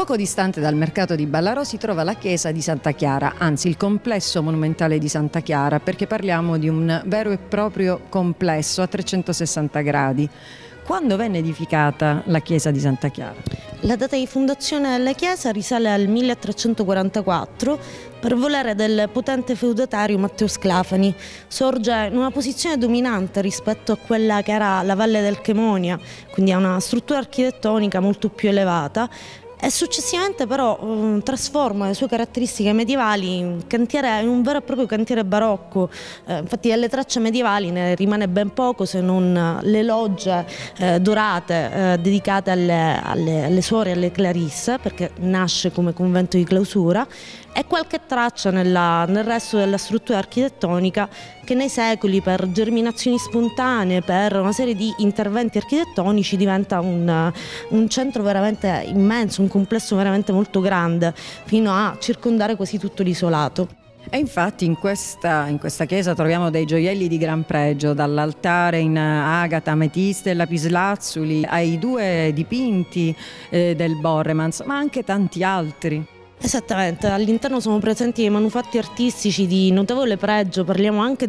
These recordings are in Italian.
Poco distante dal mercato di Ballarò si trova la chiesa di Santa Chiara, anzi il complesso monumentale di Santa Chiara, perché parliamo di un vero e proprio complesso a 360 gradi. Quando venne edificata la chiesa di Santa Chiara? La data di fondazione della chiesa risale al 1344 per volere del potente feudatario Matteo Sclafani. Sorge in una posizione dominante rispetto a quella che era la Valle del Chemonia, quindi ha una struttura architettonica molto più elevata e successivamente però trasforma le sue caratteristiche medievali in un vero e proprio cantiere barocco. Infatti delle tracce medievali ne rimane ben poco, se non le logge dorate dedicate alle suore e alle clarisse, perché nasce come convento di clausura, e qualche traccia nel resto della struttura architettonica che nei secoli, per germinazioni spontanee, per una serie di interventi architettonici, diventa un centro veramente immenso, un complesso veramente molto grande, fino a circondare quasi tutto l'isolato. E infatti in questa chiesa troviamo dei gioielli di gran pregio, dall'altare in agata, ametista e lapislazzuli ai due dipinti del Borremans, ma anche tanti altri. Esattamente, all'interno sono presenti dei manufatti artistici di notevole pregio, parliamo anche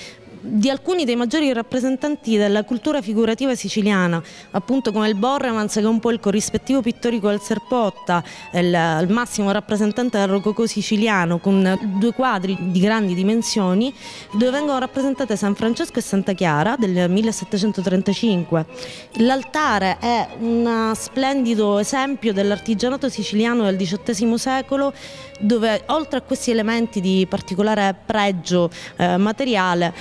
di alcuni dei maggiori rappresentanti della cultura figurativa siciliana, appunto come il Borremans, che è un po' il corrispettivo pittorico del Serpotta, il massimo rappresentante del rococò siciliano, con due quadri di grandi dimensioni dove vengono rappresentate San Francesco e Santa Chiara del 1735. L'altare è un splendido esempio dell'artigianato siciliano del XVIII secolo, dove oltre a questi elementi di particolare pregio materiale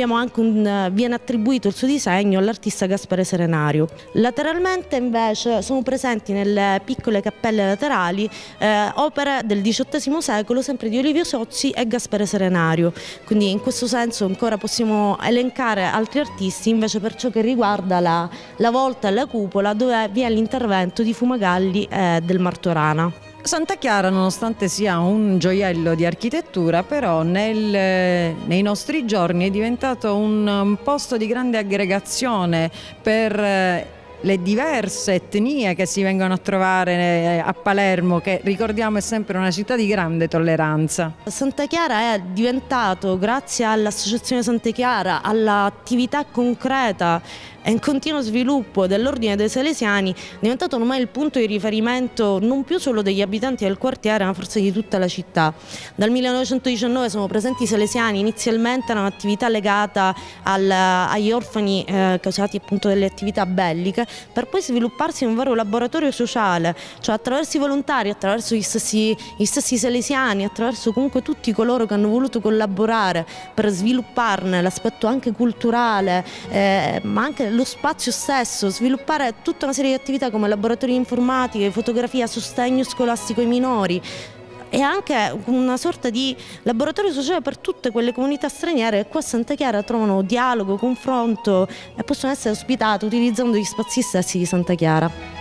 viene attribuito il suo disegno all'artista Gaspare Serenario. Lateralmente invece sono presenti nelle piccole cappelle laterali opere del XVIII secolo, sempre di Olivio Sozzi e Gaspare Serenario, quindi in questo senso ancora possiamo elencare altri artisti invece per ciò che riguarda la volta e la cupola, dove vi è l'intervento di Fumagalli e del Martorana. Santa Chiara, nonostante sia un gioiello di architettura, però nei nostri giorni è diventato un posto di grande aggregazione per le diverse etnie che si vengono a trovare a Palermo, che ricordiamo è sempre una città di grande tolleranza. Santa Chiara è diventato, grazie all'Associazione Santa Chiara, all'attività concreta e in continuo sviluppo dell'Ordine dei Salesiani, è diventato ormai il punto di riferimento non più solo degli abitanti del quartiere, ma forse di tutta la città. Dal 1919 sono presenti i Salesiani, inizialmente era un'attività legata agli orfani causati appunto delle attività belliche, per poi svilupparsi in un vero laboratorio sociale, cioè attraverso i volontari, attraverso gli stessi Salesiani, attraverso comunque tutti coloro che hanno voluto collaborare per svilupparne l'aspetto anche culturale, ma anche lo spazio stesso, sviluppare tutta una serie di attività come laboratori di informatica, fotografia, sostegno scolastico ai minori e anche una sorta di laboratorio sociale per tutte quelle comunità straniere che qua a Santa Chiara trovano dialogo, confronto e possono essere ospitate utilizzando gli spazi stessi di Santa Chiara.